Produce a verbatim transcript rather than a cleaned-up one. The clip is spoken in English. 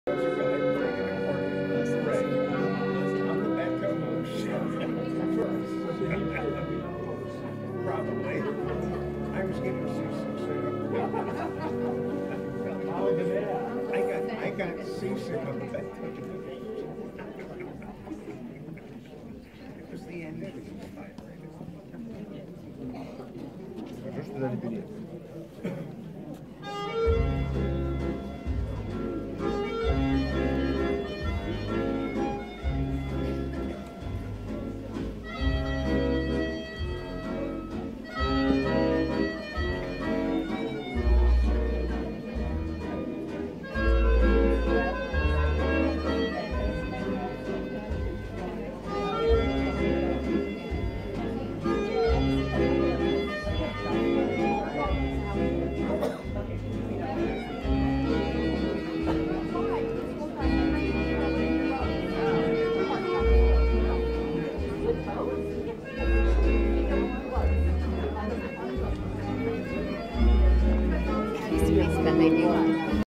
Probably. I was getting seasick. I got I got seasick on the bed. It was the end of it. Juste d'aller baigner. Spending you on.